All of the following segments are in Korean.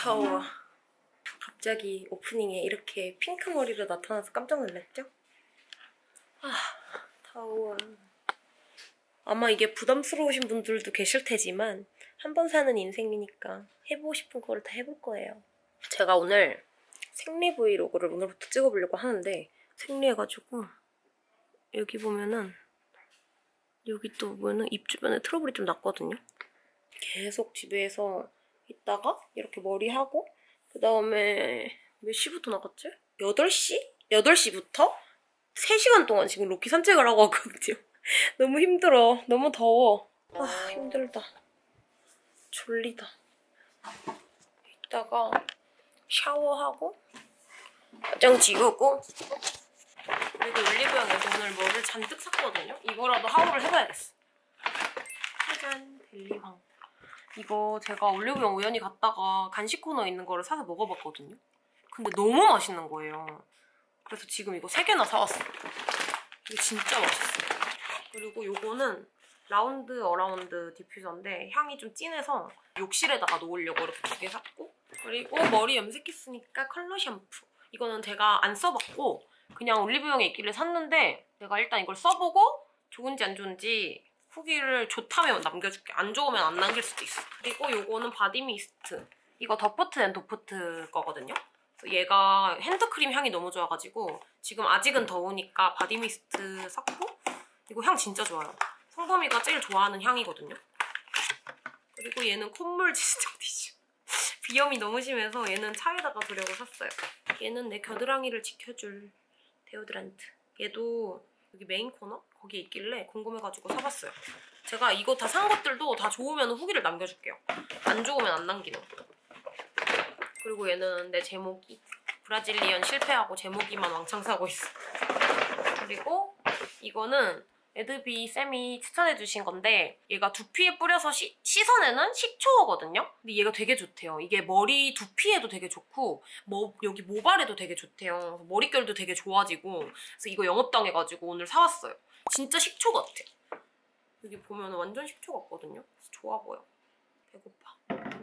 더워. 갑자기 오프닝에 이렇게 핑크 머리로 나타나서 깜짝 놀랐죠? 아, 더워. 아마 이게 부담스러우신 분들도 계실 테지만 한 번 사는 인생이니까 해보고 싶은 거를 다 해볼 거예요. 제가 오늘 생리 브이로그를 오늘부터 찍어보려고 하는데 생리해가지고 여기 보면은 여기 또 보면은 입 주변에 트러블이 좀 났거든요. 계속 집에서 있다가 이렇게 머리하고 그 다음에 몇 시부터 나갔지? 8시? 8시부터 3시간 동안 지금 로키 산책을 하고 왔거든요. 너무 힘들어. 너무 더워. 아, 힘들다. 졸리다. 이따가 샤워하고 화장 지우고 그리고 올리브영에서 오늘 뭐를 잔뜩 샀거든요. 이거라도 하울을 해봐야겠어. 짜잔, 델리황. 이거 제가 올리브영 우연히 갔다가 간식 코너에 있는 거를 사서 먹어봤거든요. 근데 너무 맛있는 거예요. 그래서 지금 이거 3개나 사왔어요. 이거 진짜 맛있어요. 그리고 요거는 라운드 어라운드 디퓨저인데 향이 좀 진해서 욕실에다가 놓으려고 이렇게 2개 샀고, 그리고 머리 염색했으니까 컬러 샴푸. 이거는 제가 안 써봤고 그냥 올리브영에 있길래 샀는데 내가 일단 이걸 써보고 좋은지 안 좋은지 후기를 좋다면 남겨줄게. 안 좋으면 안 남길 수도 있어. 그리고 요거는 바디미스트. 이거 더프트 앤 도프트 거거든요. 그래서 얘가 핸드크림 향이 너무 좋아가지고 지금 아직은 더우니까 바디미스트 샀고, 이거 향 진짜 좋아요. 성범이가 제일 좋아하는 향이거든요. 그리고 얘는 콧물 지스터 티슈. 비염이 너무 심해서 얘는 차에다가 두려고 샀어요. 얘는 내 겨드랑이를 지켜줄 데오드란트. 얘도 여기 메인 코너? 거기에 있길래 궁금해가지고 사봤어요. 제가 이거 다 산 것들도 다 좋으면 후기를 남겨줄게요. 안 좋으면 안 남기는. 그리고 얘는 내 제모기. 브라질리언 실패하고 제모기만 왕창 사고 있어. 그리고 이거는 에드비 쌤이 추천해주신 건데 얘가 두피에 뿌려서 씻어내는 식초거든요? 근데 얘가 되게 좋대요. 이게 머리 두피에도 되게 좋고 여기 모발에도 되게 좋대요. 머릿결도 되게 좋아지고, 그래서 이거 영업당해가지고 오늘 사왔어요. 진짜 식초 같아. 여기 보면 완전 식초 같거든요? 그래서 좋아 보여. 배고파.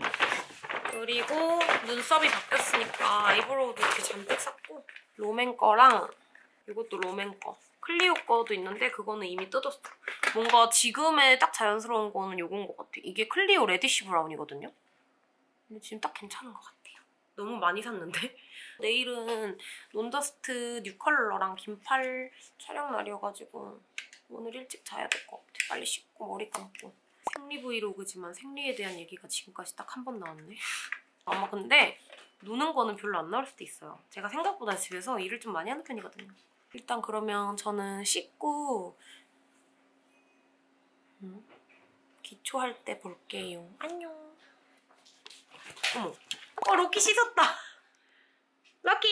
그리고 눈썹이 바뀌었으니까 아이브로우도 이렇게 잔뜩 샀고, 롬앤 거랑 이것도 롬앤 거. 클리오 거도 있는데 그거는 이미 뜯었어. 뭔가 지금의 딱 자연스러운 거는 요건 것 같아. 이게 클리오 레디쉬 브라운이거든요. 근데 지금 딱 괜찮은 것 같아요. 너무 많이 샀는데? 내일은 논더스트 뉴 컬러랑 긴팔 촬영 날이어가지고 오늘 일찍 자야 될 것 같아. 빨리 씻고 머리 감고. 생리 브이로그지만 생리에 대한 얘기가 지금까지 딱 한 번 나왔네. 아마 근데 노는 거는 별로 안 나올 수도 있어요. 제가 생각보다 집에서 일을 좀 많이 하는 편이거든요. 일단 그러면 저는 씻고 기초할 때 볼게요. 안녕. 어머. 로키 씻었다. 로키!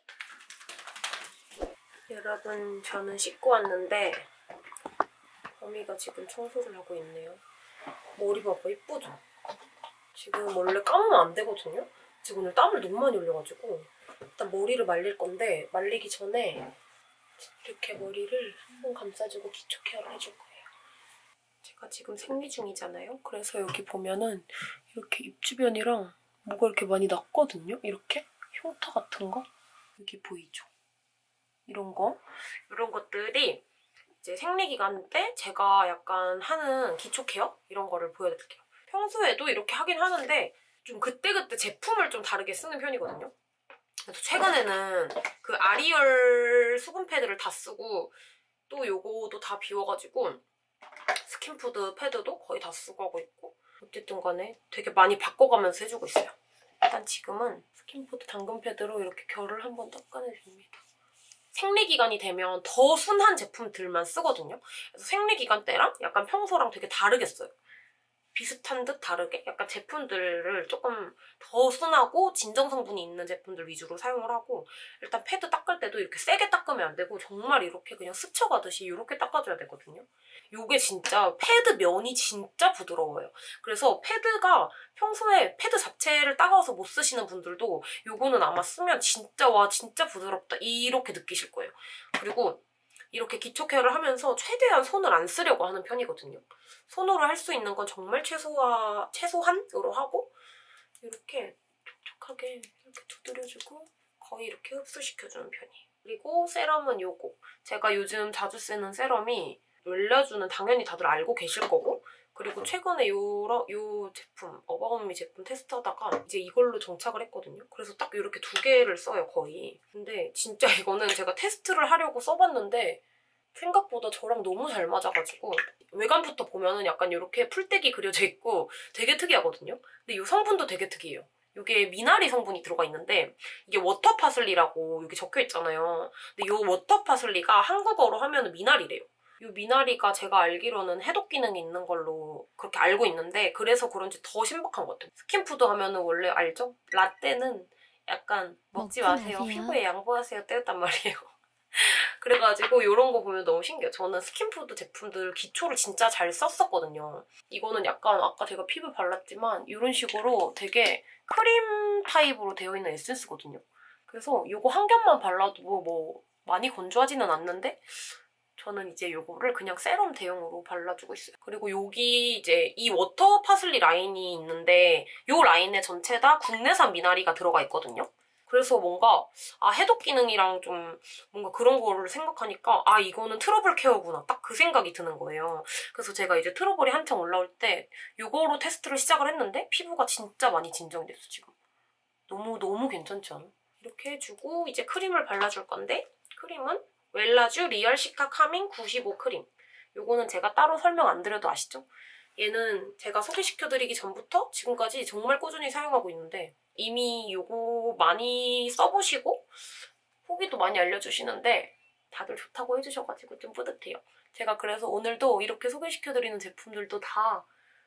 여러분, 저는 씻고 왔는데 범이가 지금 청소를 하고 있네요. 머리 봐봐, 이쁘죠? 지금 원래 감으면 안 되거든요? 지금 오늘 땀을 너무 많이 흘려가지고 일단 머리를 말릴 건데 말리기 전에 이렇게 머리를 한번 감싸주고 기초 케어를 해줄 거예요. 제가 지금 생리 중이잖아요. 그래서 여기 보면은 이렇게 입 주변이랑 뭐가 이렇게 많이 났거든요. 이렇게 흉터 같은 거 여기 보이죠? 이런 것들이 이제 생리 기간 때 제가 약간 하는 기초 케어 이런 거를 보여드릴게요. 평소에도 이렇게 하긴 하는데 좀 그때그때 제품을 좀 다르게 쓰는 편이거든요. 그래서 최근에는 그 아리얼 수분 패드를 다 쓰고 또 요거도 다 비워가지고 스킨푸드 패드도 거의 다 쓰고 하고 있고, 어쨌든 간에 되게 많이 바꿔가면서 해주고 있어요. 일단 지금은 스킨푸드 당근 패드로 이렇게 결을 한번 닦아내줍니다. 생리기간이 되면 더 순한 제품들만 쓰거든요. 그래서 생리기간 때랑 약간 평소랑 되게 다르게 써요. 비슷한 듯 다르게 약간 제품들을 조금 더 순하고 진정 성분이 있는 제품들 위주로 사용을 하고, 일단 패드 닦을 때도 이렇게 세게 닦으면 안 되고 정말 이렇게 그냥 스쳐가듯이 이렇게 닦아줘야 되거든요. 요게 진짜 패드 면이 진짜 부드러워요. 그래서 패드가 평소에 패드 자체를 따가워서 못 쓰시는 분들도 요거는 아마 쓰면 진짜 와 진짜 부드럽다 이렇게 느끼실 거예요. 그리고 이렇게 기초 케어를 하면서 최대한 손을 안 쓰려고 하는 편이거든요. 손으로 할 수 있는 건 정말 최소한으로 하고 이렇게 촉촉하게 촉촉하게 이렇게 두드려주고 거의 이렇게 흡수시켜주는 편이에요. 그리고 세럼은 요거. 제가 요즘 자주 쓰는 세럼이 웰라쥬는 당연히 다들 알고 계실 거고, 그리고 최근에 요 제품, 어바웃미 제품 테스트하다가 이제 이걸로 정착을 했거든요. 그래서 딱 이렇게 2개를 써요, 거의. 근데 진짜 이거는 제가 테스트를 하려고 써봤는데 생각보다 저랑 너무 잘 맞아가지고 외관부터 보면은 약간 이렇게 풀떼기 그려져 있고 되게 특이하거든요. 근데 이 성분도 되게 특이해요. 이게 미나리 성분이 들어가 있는데 이게 워터 파슬리라고 여기 적혀 있잖아요. 근데 이 워터 파슬리가 한국어로 하면 미나리래요. 이 미나리가 제가 알기로는 해독 기능이 있는 걸로 그렇게 알고 있는데 그래서 그런지 더 신박한 것 같아요. 스킨푸드 하면은 원래 알죠? 라떼는 약간 먹지 마세요. 피부에 양보하세요 때였단 말이에요. 그래가지고 이런 거 보면 너무 신기해요. 저는 스킨푸드 제품들 기초를 진짜 잘 썼었거든요. 이거는 약간 아까 제가 피부 발랐지만 이런 식으로 되게 크림 타입으로 되어 있는 에센스거든요. 그래서 이거 한 겹만 발라도 뭐 많이 건조하지는 않는데 저는 이제 이거를 그냥 세럼 대용으로 발라주고 있어요. 그리고 여기 이제 이 워터 파슬리 라인이 있는데 이 라인에 전체 다 국내산 미나리가 들어가 있거든요. 그래서 뭔가 해독 기능이랑 좀 뭔가 그런 거를 생각하니까 이거는 트러블 케어구나 딱 그 생각이 드는 거예요. 그래서 제가 이제 트러블이 한창 올라올 때 이거로 테스트를 시작을 했는데 피부가 진짜 많이 진정이 됐어 지금. 너무 괜찮지 않아? 이렇게 해주고 이제 크림을 발라줄 건데 크림은 웰라쥬 리얼 시카 카밍 95 크림. 요거는 제가 따로 설명 안 드려도 아시죠? 얘는 제가 소개시켜드리기 전부터 지금까지 정말 꾸준히 사용하고 있는데 이미 요거 많이 써보시고 후기도 많이 알려주시는데 다들 좋다고 해주셔가지고 좀 뿌듯해요. 제가 그래서 오늘도 이렇게 소개시켜드리는 제품들도 다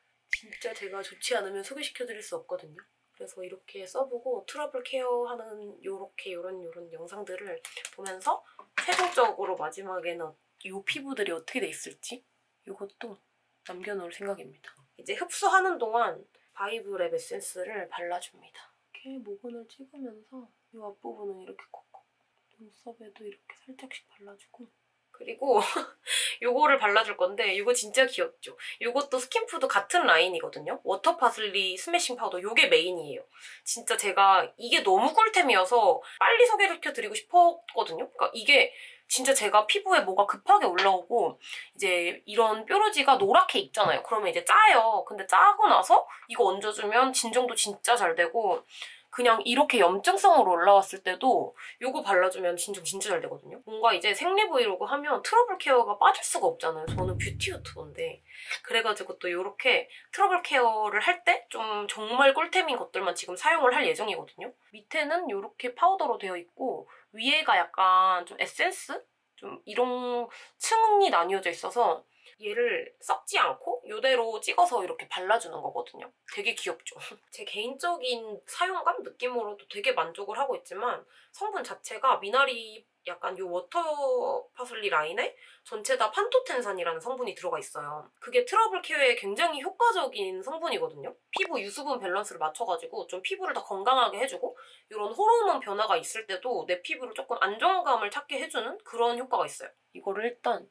진짜 제가 좋지 않으면 소개시켜드릴 수 없거든요. 그래서 이렇게 써보고 트러블 케어하는 요런 영상들을 보면서 최종적으로 마지막에는 이 피부들이 어떻게 돼 있을지 이것도 남겨놓을 생각입니다. 이제 흡수하는 동안 바이브랩 에센스를 발라줍니다. 이렇게 모근을 찍으면서 이 앞부분은 이렇게 콕콕 눈썹에도 이렇게 살짝씩 발라주고 그리고 요거를 발라줄 건데 이거 진짜 귀엽죠? 이것도 스킨푸드 같은 라인이거든요. 워터 파슬리 스매싱 파우더 요게 메인이에요. 진짜 제가 이게 너무 꿀템이어서 빨리 소개시켜드리고 싶었거든요. 그러니까 이게 진짜 제가 피부에 뭐가 급하게 올라오고 이제 이런 뾰루지가 노랗게 익잖아요. 그러면 이제 짜요. 근데 짜고 나서 이거 얹어주면 진정도 진짜 잘 되고 그냥 이렇게 염증성으로 올라왔을 때도 이거 발라주면 진정 진짜 잘 되거든요. 뭔가 이제 생리 브이로그 하면 트러블 케어가 빠질 수가 없잖아요. 저는 뷰티 유튜버인데. 그래가지고 또 이렇게 트러블 케어를 할 때 좀 정말 꿀템인 것들만 지금 사용을 할 예정이거든요. 밑에는 이렇게 파우더로 되어 있고 위에가 약간 좀 에센스? 좀 이런 층이 나뉘어져 있어서 얘를 섞지 않고 이대로 찍어서 이렇게 발라주는 거거든요. 되게 귀엽죠? 제 개인적인 사용감 느낌으로도 되게 만족을 하고 있지만 성분 자체가 미나리 약간 요 워터 파슬리 라인에 전체 다 판토텐산이라는 성분이 들어가 있어요. 그게 트러블 케어에 굉장히 효과적인 성분이거든요. 피부 유수분 밸런스를 맞춰가지고 좀 피부를 더 건강하게 해주고 이런 호르몬 변화가 있을 때도 내 피부를 조금 안정감을 찾게 해주는 그런 효과가 있어요. 이거를 일단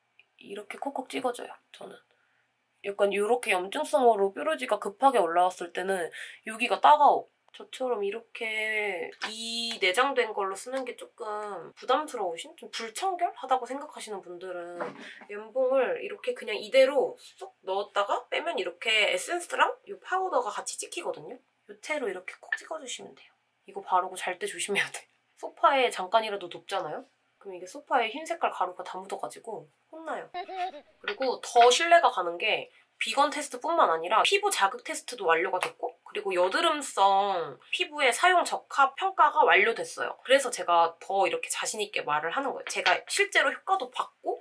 이렇게 콕콕 찍어줘요, 저는. 약간 이렇게 염증성으로 뾰루지가 급하게 올라왔을 때는 여기가 따가워. 저처럼 이렇게 이 내장된 걸로 쓰는 게 조금 부담스러우신? 좀 불청결하다고 생각하시는 분들은 면봉을 이렇게 그냥 이대로 쏙 넣었다가 빼면 이렇게 에센스랑 이 파우더가 같이 찍히거든요. 이 채로 이렇게 콕 찍어주시면 돼요. 이거 바르고 잘 때 조심해야 돼. 소파에 잠깐이라도 눕잖아요? 그럼 이게 소파에 흰 색깔 가루가 다 묻어가지고 혼나요. 그리고 더 신뢰가 가는 게 비건 테스트뿐만 아니라 피부 자극 테스트도 완료가 됐고 그리고 여드름성 피부의 사용 적합 평가가 완료됐어요. 그래서 제가 더 이렇게 자신 있게 말을 하는 거예요. 제가 실제로 효과도 봤고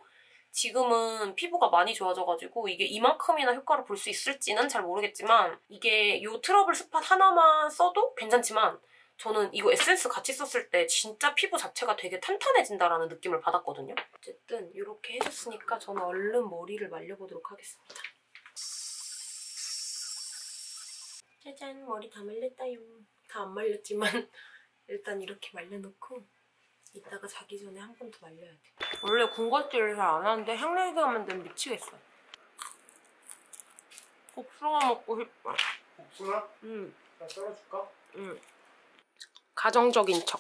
지금은 피부가 많이 좋아져가지고 이게 이만큼이나 효과를 볼 수 있을지는 잘 모르겠지만 이게 요 트러블 스팟 하나만 써도 괜찮지만 저는 이거 에센스 같이 썼을 때 진짜 피부 자체가 되게 탄탄해진다라는 느낌을 받았거든요. 어쨌든 이렇게 해줬으니까 저는 얼른 머리를 말려보도록 하겠습니다. 짜잔, 머리 다 말렸다요. 다 안 말렸지만 일단 이렇게 말려놓고 이따가 자기 전에 한 번 더 말려야 돼. 원래 군것질을 잘 안 하는데 향내가 만들면 미치겠어. 복숭아 먹고 싶어. 복숭아? 응. 나 썰어줄까? 응. 가정적인 척.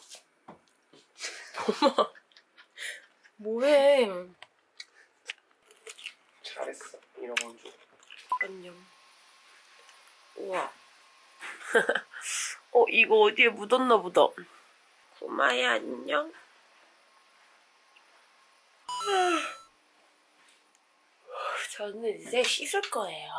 엄마 뭐해? 잘했어. 이런 건 줘. 안녕. 우와. 이거 어디에 묻었나 보다. 고마야 안녕. 저는 이제 씻을 거예요.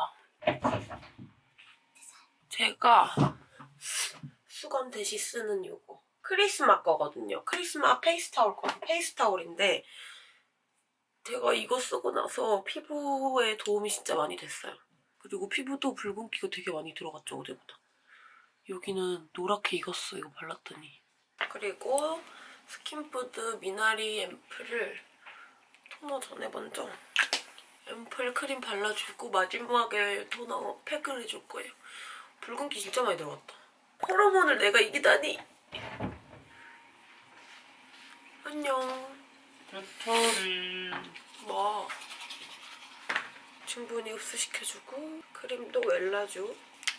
제가 수건 대신 쓰는 요거 크리스마 거거든요. 크리스마 페이스타올인데 제가 이거 쓰고 나서 피부에 도움이 진짜 많이 됐어요. 그리고 피부도 붉은기가 되게 많이 들어갔죠, 어제보다. 여기는 노랗게 익었어, 이거 발랐더니. 그리고 스킨푸드 미나리 앰플을 토너 전에 먼저 앰플 크림 발라주고 마지막에 토너 팩을 해줄 거예요. 붉은기 진짜 많이 들어갔다. 호르몬을 내가 이기다니. 안녕. 배터리. 뭐 충분히 흡수시켜주고 크림도 웰라주.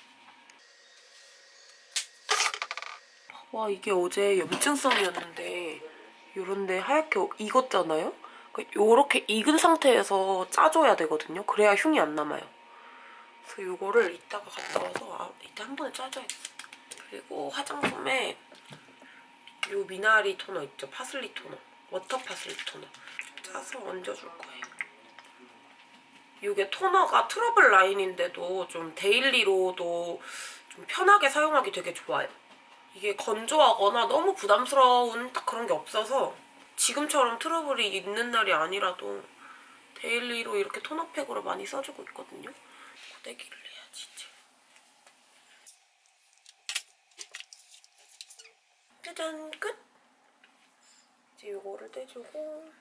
와, 이게 어제 염증성이었는데 요런데 하얗게 익었잖아요? 요렇게 익은 상태에서 짜줘야 되거든요. 그래야 흉이 안 남아요. 그래서 요거를 이따가 갔다 와서 이따 한 번에 짜줘야겠어. 그리고 화장품에 요 미나리 토너 있죠? 파슬리 토너. 워터 파슬리 토너. 짜서 얹어줄 거예요. 이게 토너가 트러블 라인인데도 좀 데일리로도 좀 편하게 사용하기 되게 좋아요. 이게 건조하거나 너무 부담스러운 딱 그런 게 없어서 지금처럼 트러블이 있는 날이 아니라도 데일리로 이렇게 토너팩으로 많이 써주고 있거든요. 고데기를 해야지 이제. 짜잔, 끝! 이제 이거를 떼주고.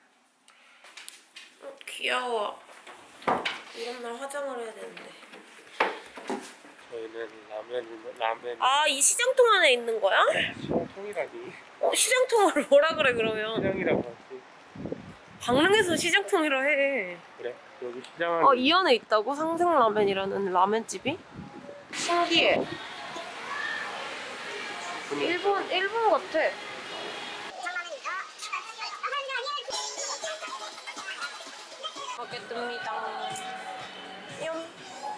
귀여워. 이런 날 화장을 해야 되는데. 저희는 라면. 아, 이 시장통 안에 있는 거야? 시장통이라니. 시장통을 뭐라 그래 그러면? 시장이라고 하지. 강릉에서 시장통이라 해. 그래? 여기 시장 이 안에 있다고? 상생라면이라는 라면집이? 신기해. 일본 같아. 먹겠습니다. 뿅.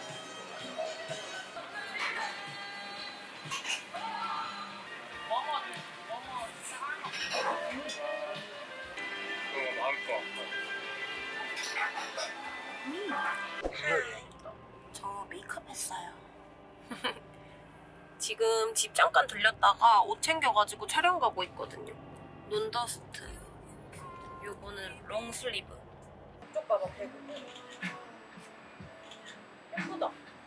저 메이크업 했어요. 지금 집 잠깐 들렸다가 옷 챙겨가지고 촬영 가고 있거든요. 눈더스트. 요거는 롱슬리브. 이쪽 봐봐, 배구. 예쁘다.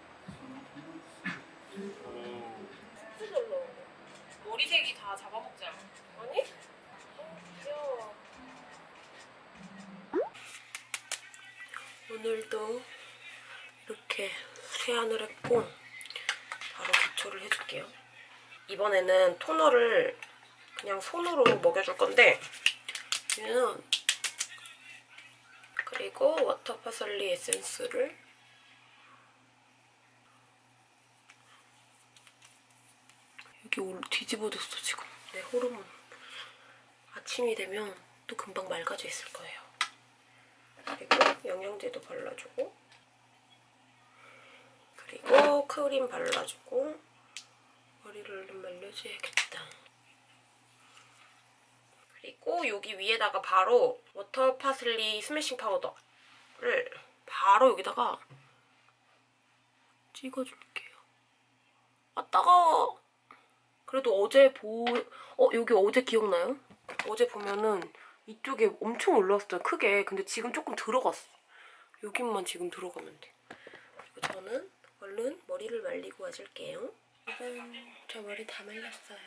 별로. 머리색이 다 잡아먹지 않아? 아니? 귀여워. 오늘도 이렇게 세안을 했고 바로 기초를 해줄게요. 이번에는 토너를 그냥 손으로 먹여줄 건데 얘는 그리고 워터 파슬리 에센스를 여기 뒤집어졌어 지금. 내 호르몬 아침이 되면 또 금방 맑아져 있을 거예요. 그리고 영양제도 발라주고 그리고 크림 발라주고 머리를 얼른 말려줘야겠다. 그리고 여기 위에다가 바로 워터 파슬리 스매싱 파우더를 바로 여기다가 찍어줄게요. 아, 따가워. 그래도 어제 여기 어제 기억나요? 어제 보면은 이쪽에 엄청 올라왔어요, 크게. 근데 지금 조금 들어갔어. 여기만 지금 들어가면 돼. 그리고 저는 얼른 머리를 말리고 와줄게요. 저 머리 다 말렸어요.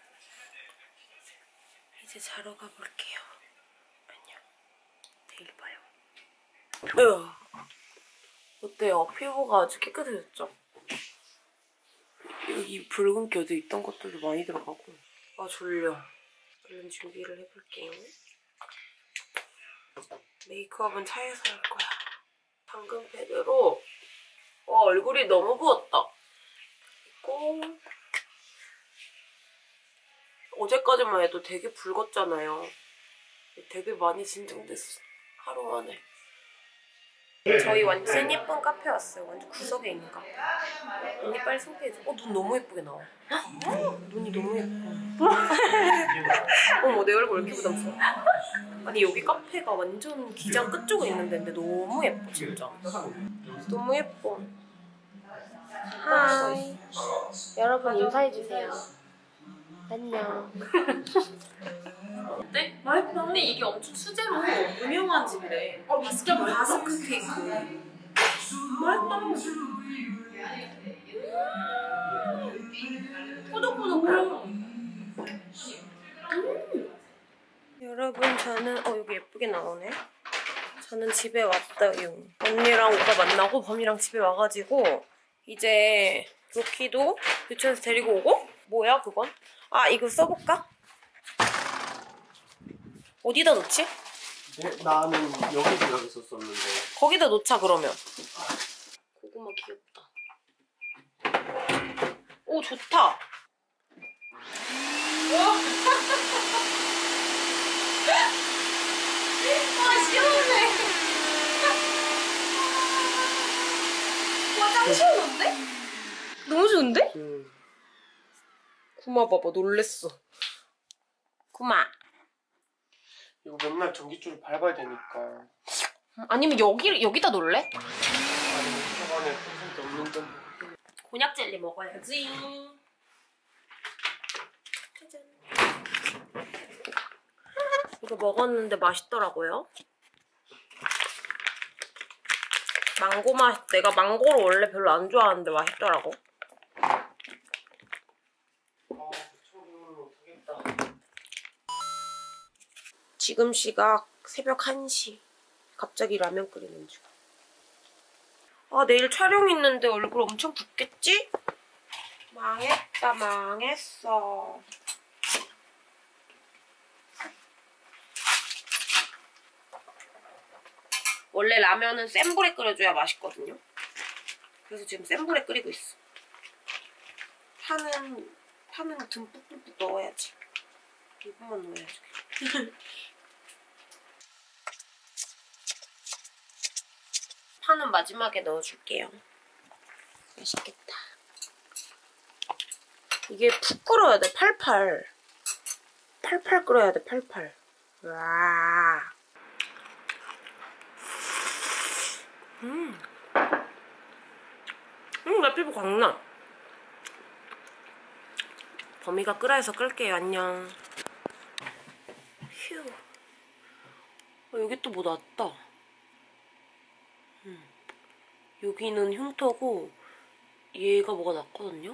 이제 자러 가볼게요. 안녕. 내일 봐요. 어때요? 피부가 아주 깨끗해졌죠? 여기 붉은기 어디 있던 것들도 많이 들어가고. 아, 졸려. 얼른 준비를 해볼게요. 메이크업은 차에서 할 거야. 방금 팩으로 얼굴이 너무 부었다. 그리고 어제까지만 해도 되게 붉었잖아요. 되게 많이 진정됐어. 하루 만에. 저희 완전 예쁜 카페 왔어요. 완전 구석에 있는 카페. 언니 빨리 소개해줘. 눈 너무 예쁘게 나와. 눈이 너무 예뻐. 어머, 내 얼굴 왜 이렇게 부담스러워? 아니, 여기 카페가 완전 기장 끝쪽에 있는 데인데 너무 예뻐, 진짜. 너무 예뻐. 하이. 여러분 인사해주세요. 안녕. 어때? 맛있다. 근데 이게 엄청 수제로 유명한 집이래. 진짜 바스크 케이크. 맛있다. 꾸덕꾸덕해. 여러분, 저는 여기 예쁘게 나오네. 저는 집에 왔어요. 언니랑 오빠 만나고 범이랑 집에 와가지고 이제 로키도 유치원에서 데리고 오고. 뭐야 그건? 이거 써볼까? 어디다 놓지? 네, 나는 여기 생각했었었는데. 거기다 놓자 그러면. 고구마 귀엽다. 오, 좋다. 시원해. 짱 시원한데? 너무 좋은데? 구마 봐봐, 놀랬어. 구마. 이거 맨날 전기줄을 밟아야 되니까. 아니면 여기다 놓을래? 아니, 저번에 평생 없는데. 곤약 젤리 먹어야지. 짜잔. 이거 먹었는데 맛있더라고요. 망고 맛. 내가 망고를 원래 별로 안 좋아하는데 맛있더라고. 지금 시각 새벽 1시. 갑자기 라면 끓이는 중. 내일 촬영 있는데 얼굴 엄청 붓겠지? 망했다, 망했어. 원래 라면은 센 불에 끓여줘야 맛있거든요. 그래서 지금 센 불에 끓이고 있어. 파는 듬뿍 넣어야지. 이것만 넣어야지. 파는 마지막에 넣어줄게요. 맛있겠다. 이게 푹 끓어야 돼, 팔팔. 팔팔 끓어야 돼, 팔팔. 와. 나 피부 광나. 범이가 끓여서 끌게요. 안녕. 휴. 여기 또 뭐 났다. 여기는 흉터고 얘가 뭐가 났거든요.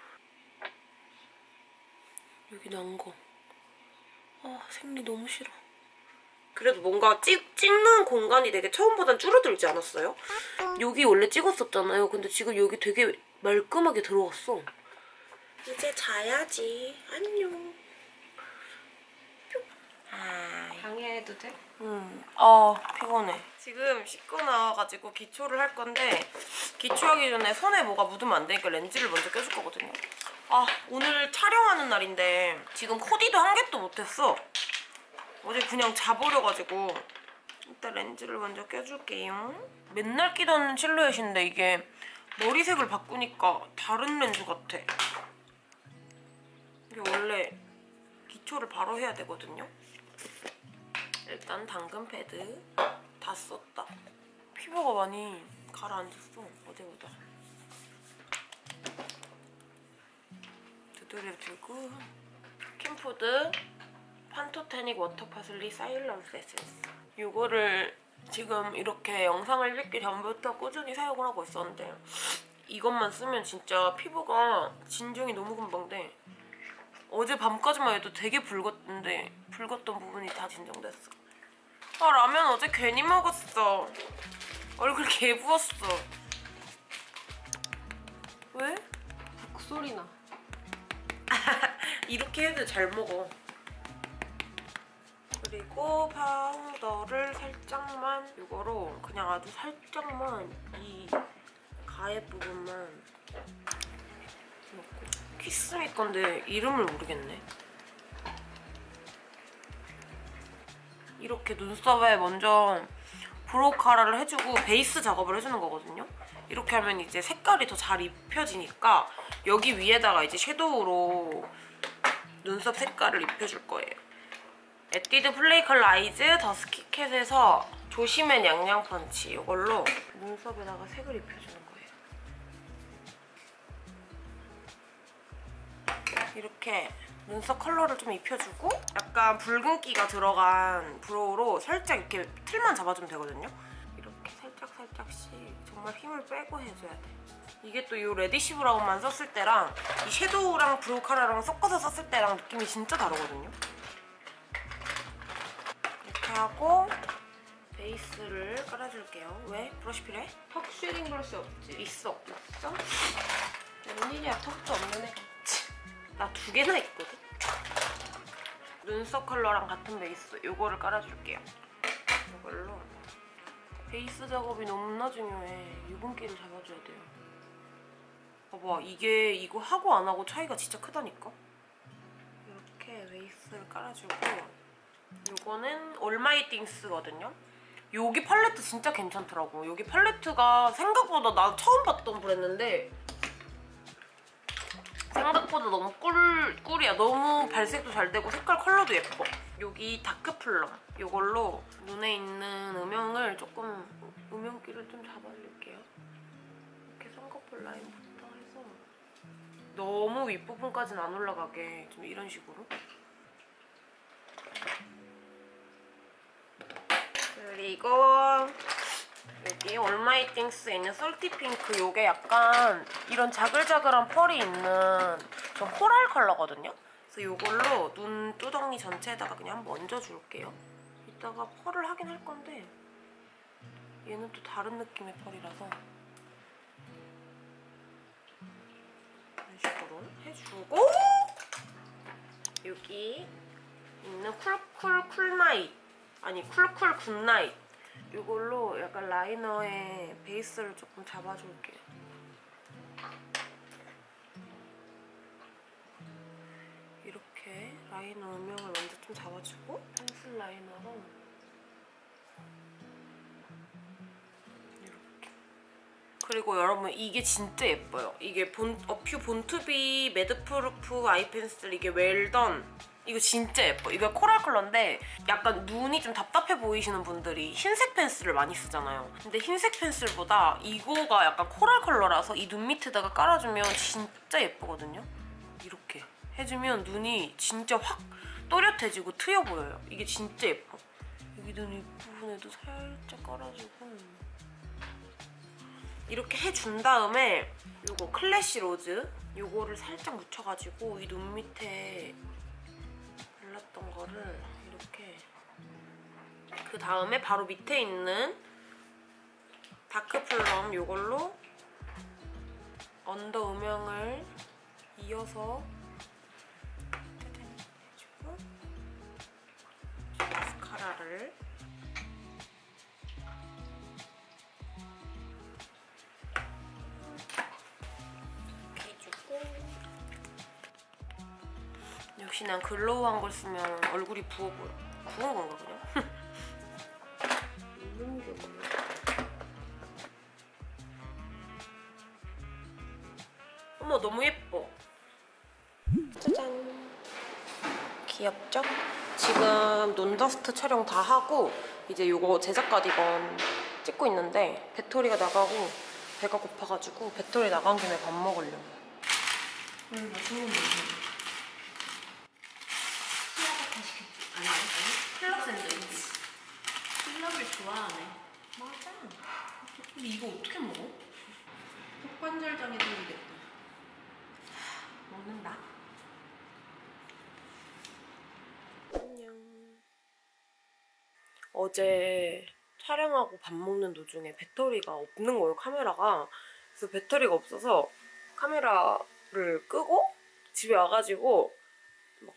여기 난 거. 생리 너무 싫어. 그래도 뭔가 찍는 공간이 되게 처음보단 줄어들지 않았어요? 여기 원래 찍었었잖아요. 근데 지금 여기 되게 말끔하게 들어왔어. 이제 자야지. 안녕. 방해해도 돼? 피곤해. 지금 씻고 나와가지고 기초를 할 건데 기초하기 전에 손에 뭐가 묻으면 안 되니까 렌즈를 먼저 껴줄 거거든요. 오늘 촬영하는 날인데 지금 코디도 한 개도 못했어. 어제 그냥 자버려가지고 일단 렌즈를 먼저 껴줄게요. 맨날 끼던 실루엣인데 이게 머리색을 바꾸니까 다른 렌즈 같아. 이게 원래 기초를 바로 해야 되거든요. 일단 당근 패드 다 썼다. 피부가 많이 가라앉았어, 어제보다. 두드려 주고 킴푸드 판토테닉 워터 파슬리 사일런스 에센스. 이거를 지금 이렇게 영상을 찍기 전부터 꾸준히 사용을 하고 있었는데 이것만 쓰면 진짜 피부가 진정이 너무 금방 돼. 어제 밤까지만 해도 되게 붉었는데 붉었던 부분이 다 진정됐어. 라면 어제 괜히 먹었어. 얼굴 개 부었어. 왜? 북소리 나. 이렇게 해도 잘 먹어. 그리고 파우더를 살짝만, 이거로 그냥 아주 살짝만 이 가해 부분만 넣고. 키스미 건데 이름을 모르겠네. 이렇게 눈썹에 먼저 브로우 카라를 해주고 베이스 작업을 해주는 거거든요. 이렇게 하면 이제 색깔이 더 잘 입혀지니까 여기 위에다가 이제 섀도우로 눈썹 색깔을 입혀줄 거예요. 에뛰드 플레이 컬러 아이즈 더스키캣에서 조심엔 양양 펀치 이걸로 눈썹에다가 색을 입혀주는 거예요. 이렇게 눈썹 컬러를 좀 입혀주고 약간 붉은기가 들어간 브로우로 살짝 이렇게 틀만 잡아주면 되거든요. 이렇게 살짝씩 정말 힘을 빼고 해줘야 돼. 이게 또 이 레디시 브라운만 썼을 때랑 이 섀도우랑 브로우 카라랑 섞어서 썼을 때랑 느낌이 진짜 다르거든요. 이렇게 하고 베이스를 깔아줄게요. 왜? 브러쉬 필요해? 턱 쉐딩 브러쉬 없지? 있어. 있어? 웬일이야, 턱도 없는 애. 나 2개나 있거든? 눈썹 컬러랑 같은 베이스 이거를 깔아줄게요. 이걸로 베이스 작업이 너무나 중요해. 유분기를 잡아줘야 돼요. 봐봐, 이거 하고 안 하고 차이가 진짜 크다니까? 이렇게 베이스를 깔아주고 이거는 올마이띵스거든요? 여기 팔레트 진짜 괜찮더라고. 여기 팔레트가 생각보다 나 처음 봤던 브랜드인데 생각보다 너무 꿀이야. 너무 발색도 잘 되고 색깔 컬러도 예뻐. 여기 다크 플럼 이걸로 눈에 있는 음영을 조금 음영기를 좀 잡아줄게요. 이렇게 쌍꺼풀 라인부터 해서 너무 윗부분까지는 안 올라가게 좀 이런 식으로. 그리고 여기 올마이띵스에 있는 솔티 핑크 요게 약간 이런 자글자글한 펄이 있는 좀 코랄 컬러거든요. 그래서 요걸로 눈 뚜덩이 전체에다가 그냥 한번 얹어줄게요. 이따가 펄을 하긴 할 건데 얘는 또 다른 느낌의 펄이라서 이런 식으로 해주고 여기 있는 쿨쿨 쿨나잇 아니 쿨쿨 굿나잇 이걸로 약간 라이너에 베이스를 조금 잡아줄게요. 이렇게 라이너 음영을 먼저 좀 잡아주고 펜슬 라이너로 이렇게. 그리고 여러분 이게 진짜 예뻐요. 이게 어퓨 본투비 매드프루프 아이펜슬 이게 웰던 이거 진짜 예뻐. 이거 코랄 컬러인데 약간 눈이 좀 답답해 보이시는 분들이 흰색 펜슬을 많이 쓰잖아요. 근데 흰색 펜슬보다 이거가 약간 코랄 컬러라서 이 눈 밑에다가 깔아주면 진짜 예쁘거든요. 이렇게 해주면 눈이 진짜 확 또렷해지고 트여 보여요. 이게 진짜 예뻐. 여기 눈 윗부분에도 살짝 깔아주고 이렇게 해준 다음에 이거 클래시 로즈 이거를 살짝 묻혀가지고 이 눈 밑에 발랐던 거를 이렇게 그 다음에 바로 밑에 있는 다크 플럼 이걸로 언더 음영을 이어서 짜잔 해주고 마스카라를 이렇게 해주고 역시 난 글로우한 걸 쓰면 얼굴이 부어 보여. 부은 건가 그냥? 있는 게 없네. 어머 너무 예뻐. 짜잔. 귀엽죠? 지금 논더스트 촬영 다 하고 이제 이거 제작 가디건 찍고 있는데 배터리가 나가고 배가 고파가지고 배터리 나간 김에 밥 먹으려고. 맛있는 거 아니 클럽 샌드위치. 클럽을 좋아하네. 맞아. 근데 이거 어떻게 먹어? 턱관절장애 생기겠다. 먹는다. 안녕. 어제 촬영하고 밥 먹는 도중에 배터리가 없는 거예요, 카메라가. 그래서 배터리가 없어서 카메라를 끄고 집에 와가지고 막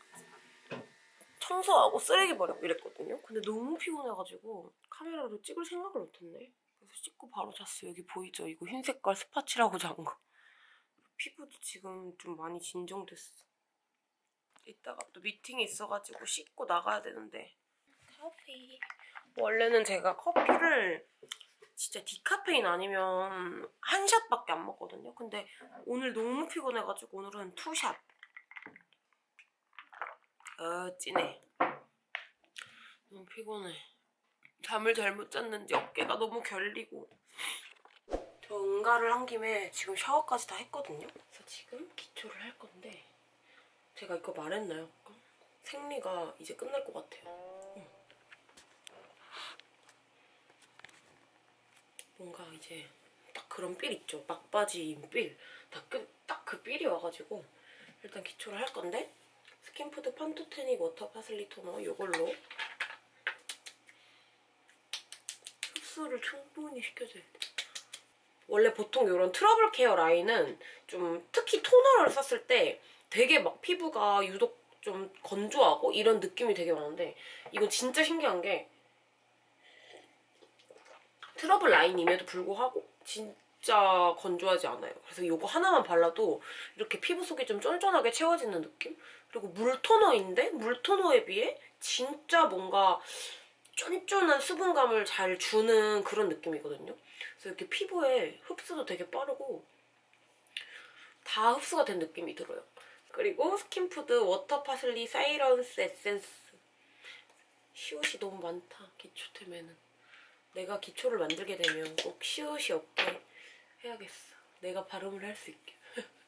청소하고 쓰레기 버리고 이랬거든요. 근데 너무 피곤해가지고 카메라로 찍을 생각을 못했네. 그래서 씻고 바로 잤어요. 여기 보이죠? 이거 흰 색깔 스파치라고 잔 거. 피부도 지금 좀 많이 진정됐어. 이따가 또 미팅이 있어가지고 씻고 나가야 되는데 커피. 원래는 제가 커피를 진짜 디카페인 아니면 한 샷밖에 안 먹거든요. 근데 오늘 너무 피곤해가지고 오늘은 2샷. 찐해. 너무 피곤해. 잠을 잘못 잤는지 어깨가 너무 결리고. 저 응가를 한 김에 지금 샤워까지 다 했거든요. 그래서 지금 기초를 할 건데 제가 이거 말했나요? 아까? 생리가 이제 끝날 것 같아요. 뭔가 이제 딱 그런 삘 있죠. 막바지인 삘. 딱 그 삘이 와가지고 일단 기초를 할 건데 스킨푸드 판토테닉 워터 파슬리 토너 이걸로 흡수를 충분히 시켜줘야 돼. 원래 보통 이런 트러블 케어 라인은 좀 특히 토너를 썼을 때 되게 막 피부가 유독 좀 건조하고 이런 느낌이 되게 많은데 이건 진짜 신기한 게 트러블 라인임에도 불구하고 진짜 건조하지 않아요. 그래서 이거 하나만 발라도 이렇게 피부 속이 좀 쫀쫀하게 채워지는 느낌? 그리고 물 토너인데 물 토너에 비해 진짜 뭔가 쫀쫀한 수분감을 잘 주는 그런 느낌이거든요. 그래서 이렇게 피부에 흡수도 되게 빠르고 다 흡수가 된 느낌이 들어요. 그리고 스킨푸드 워터 파슬리 사이런스 에센스. 시옷이 너무 많다, 기초템에는. 내가 기초를 만들게 되면 꼭 시옷이 없게 해야겠어. 내가 발음을 할 수 있게.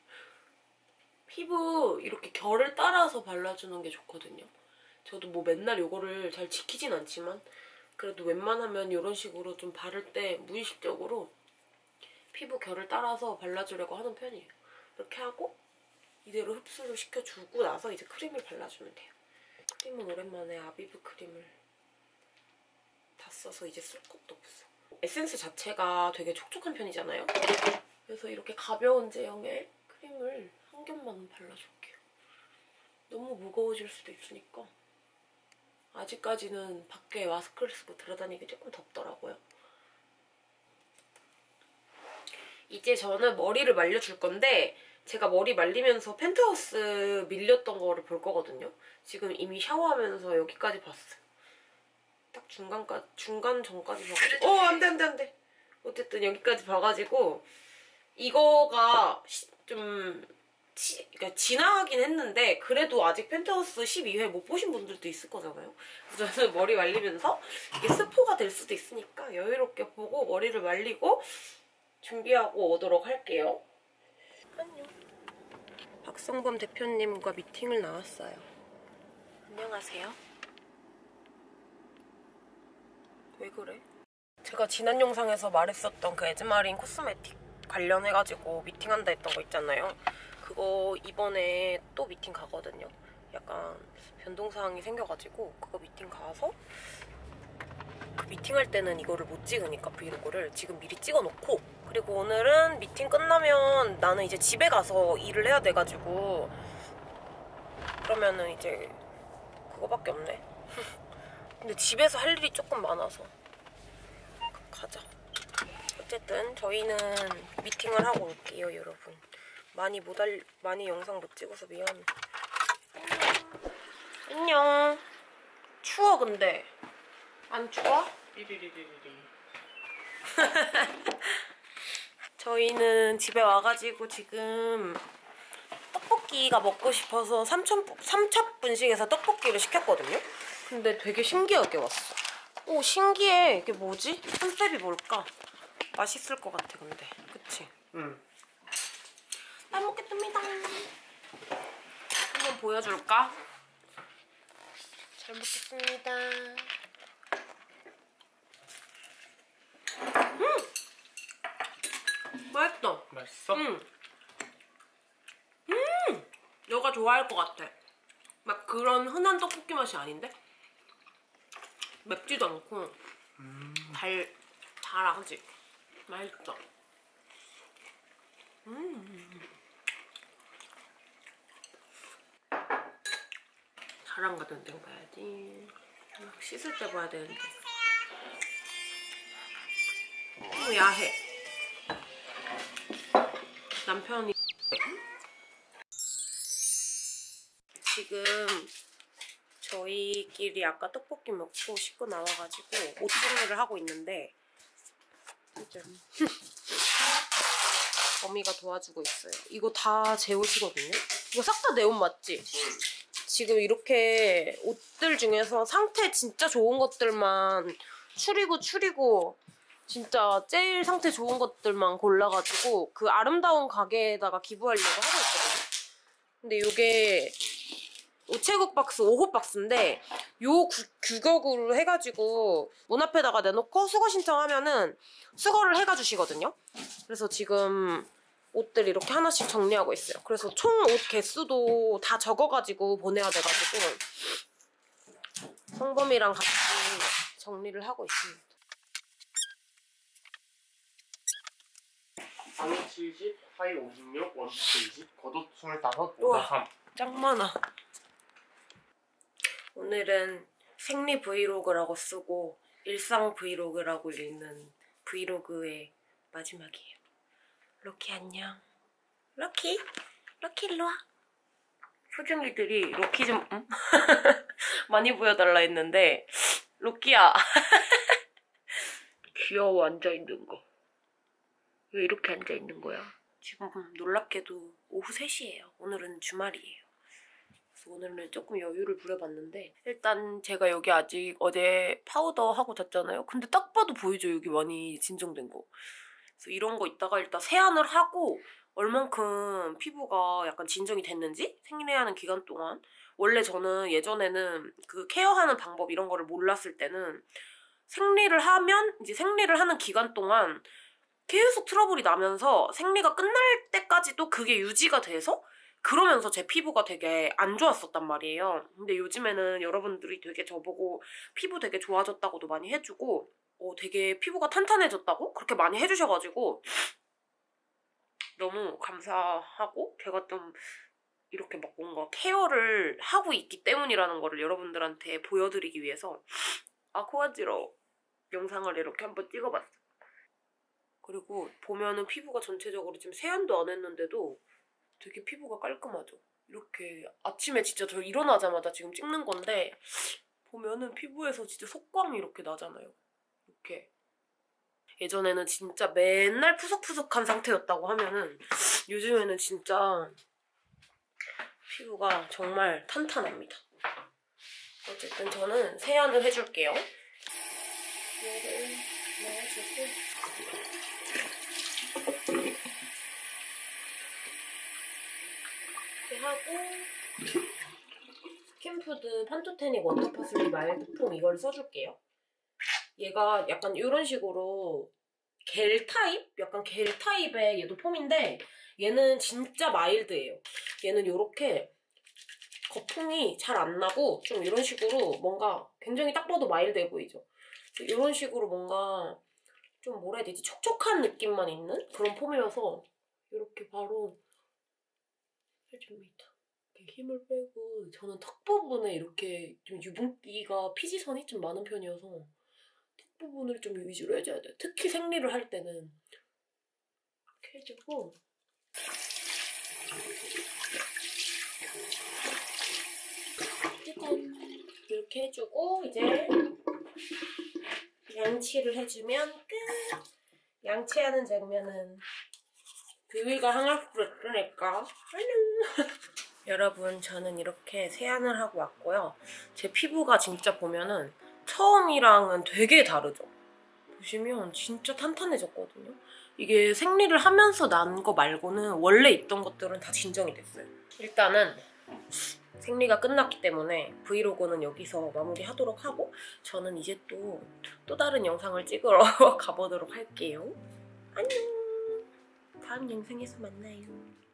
피부 이렇게 결을 따라서 발라주는 게 좋거든요. 저도 뭐 맨날 이거를 잘 지키진 않지만 그래도 웬만하면 이런 식으로 좀 바를 때 무의식적으로 피부 결을 따라서 발라주려고 하는 편이에요. 이렇게 하고 이대로 흡수를 시켜주고 나서 이제 크림을 발라주면 돼요. 크림은 오랜만에 아비브 크림을 다 써서 이제 쓸 것도 없어. 에센스 자체가 되게 촉촉한 편이잖아요. 그래서 이렇게 가벼운 제형의 크림을 한 겹만 발라줄게요. 너무 무거워질 수도 있으니까. 아직까지는 밖에 마스크를 쓰고 들어다니기 조금 덥더라고요. 이제 저는 머리를 말려줄 건데 제가 머리 말리면서 펜트하우스 밀렸던 거를 볼 거거든요. 지금 이미 샤워하면서 여기까지 봤어요. 딱 중간 전까지 봐가지고 안돼 어쨌든 여기까지 봐가지고 이거가 좀 그러니까 지나가긴 했는데 그래도 아직 펜트하우스 12회 못 보신 분들도 있을 거잖아요. 그래서 저는 머리 말리면서 이게 스포가 될 수도 있으니까 여유롭게 보고 머리를 말리고 준비하고 오도록 할게요. 안녕. 박성범 대표님과 미팅을 나왔어요. 안녕하세요. 왜 그래? 제가 지난 영상에서 말했었던 그 에즈마린 코스메틱 관련해가지고 미팅한다 했던 거 있잖아요. 그거 이번에 또 미팅 가거든요. 약간 변동사항이 생겨가지고 그거 미팅 가서 그 미팅할 때는 이거를 못 찍으니까 브이로그를 지금 미리 찍어놓고 그리고 오늘은 미팅 끝나면 나는 이제 집에 가서 일을 해야 돼가지고 그러면은 이제 그거밖에 없네. 근데 집에서 할 일이 조금 많아서 가자. 어쨌든 저희는 미팅을 하고 올게요, 여러분. 많이 영상 못 찍어서 미안해. 안녕. 추워 근데. 안 추워? 삐리리리리리. 저희는 집에 와가지고 지금 떡볶이가 먹고 싶어서 삼첩분식에서 떡볶이를 시켰거든요. 근데 되게 신기하게 왔어. 오, 신기해. 이게 뭐지? 컨셉이 뭘까? 맛있을 것 같아, 근데. 그치? 응. 잘 먹겠습니다. 한번 보여줄까? 잘 먹겠습니다. 맛있어. 맛있어? 너가 좋아할 것 같아. 막 그런 흔한 떡볶이 맛이 아닌데? 맵지도 않고 달하지. 맛있어. 자랑 같은 데 가야지. 씻을 때 봐야 되는데. 너무 야해. 남편이 지금 저희끼리 아까 떡볶이 먹고 씻고 나와가지고 옷 정리를 하고 있는데 짜잔. 어미가 도와주고 있어요. 이거 다 제 옷이거든요. 이거 싹 다 내 옷 맞지? 지금 이렇게 옷들 중에서 상태 진짜 좋은 것들만 추리고 진짜 제일 상태 좋은 것들만 골라가지고 그 아름다운 가게에다가 기부하려고 하고 있거든요. 근데 이게 우체국 박스 5호 박스인데 요 규격으로 해가지고 문 앞에다가 내놓고 수거 신청하면은 수거를 해가 주시거든요. 그래서 지금 옷들 이렇게 하나씩 정리하고 있어요. 그래서 총 옷 개수도 다 적어가지고 보내야 돼가지고 성범이랑 같이 정리를 하고 있습니다. 상의 70, 하의 56, 원피스 20, 겉옷 25, 우와. 모자 3. 짱 많아. 오늘은 생리 브이로그라고 쓰고 일상 브이로그라고 읽는 브이로그의 마지막이에요. 럭키 안녕. 럭키 일로 와. 소중이들이 럭키 좀 많이 보여달라 했는데 럭키야 귀여워. 앉아있는 거. 왜 이렇게 앉아있는 거야? 지금 놀랍게도 오후 3시예요. 오늘은 주말이에요. 그래서 오늘은 조금 여유를 부려봤는데 일단 제가 여기 아직 어제 파우더 하고 잤잖아요. 근데 딱 봐도 보이죠? 여기 많이 진정된 거. 그래서 이런 거 있다가 일단 세안을 하고 얼만큼 피부가 약간 진정이 됐는지 생리하는 기간 동안 원래 저는 예전에는 그 케어하는 방법 이런 거를 몰랐을 때는 생리를 하면 이제 생리를 하는 기간 동안 계속 트러블이 나면서 생리가 끝날 때까지도 그게 유지가 돼서 그러면서 제 피부가 되게 안 좋았었단 말이에요. 근데 요즘에는 여러분들이 되게 저보고 피부 되게 좋아졌다고도 많이 해주고 되게 피부가 탄탄해졌다고 그렇게 많이 해주셔가지고 너무 감사하고 제가 좀 이렇게 막 뭔가 케어를 하고 있기 때문이라는 거를 여러분들한테 보여드리기 위해서 코 간지러워 영상을 이렇게 한번 찍어봤어. 그리고 보면은 피부가 전체적으로 지금 세안도 안 했는데도 되게 피부가 깔끔하죠. 이렇게 아침에 진짜 저 일어나자마자 지금 찍는 건데 보면은 피부에서 진짜 속광이 이렇게 나잖아요. 이렇게. 예전에는 진짜 맨날 푸석푸석한 상태였다고 하면은 요즘에는 진짜 피부가 정말 탄탄합니다. 어쨌든 저는 세안을 해줄게요. 얘를 넣어주고 이렇게 하고 스킨푸드 판토테닉 워터파슬리 마일드 폼 이걸 써줄게요. 얘가 약간 이런 식으로 겔 타입? 약간 겔 타입의 얘도 폼인데 얘는 진짜 마일드예요. 얘는 이렇게 거품이 잘 안 나고 좀 이런 식으로 뭔가 굉장히 딱 봐도 마일드해 보이죠? 이런 식으로 뭔가 좀 뭐라 해야 되지? 촉촉한 느낌만 있는 그런 폼이어서 이렇게 바로 해줍니다. 이렇게 힘을 빼고 저는 턱 부분에 이렇게 좀 유분기가 피지선이 좀 많은 편이어서 턱 부분을 좀 위주로 해줘야 돼요. 특히 생리를 할 때는 이렇게 해주고 짜잔 이렇게 해주고 이제 양치를 해주면 끝! 양치하는 장면은 비위가 항아리를 끄니까 여러분 저는 이렇게 세안을 하고 왔고요. 제 피부가 진짜 보면은 처음이랑은 되게 다르죠. 보시면 진짜 탄탄해졌거든요. 이게 생리를 하면서 난 거 말고는 원래 있던 것들은 다 진정이 됐어요. 일단은 생리가 끝났기 때문에 브이로그는 여기서 마무리하도록 하고 저는 이제 또 다른 영상을 찍으러 가보도록 할게요. 안녕. 다음 영상에서 만나요.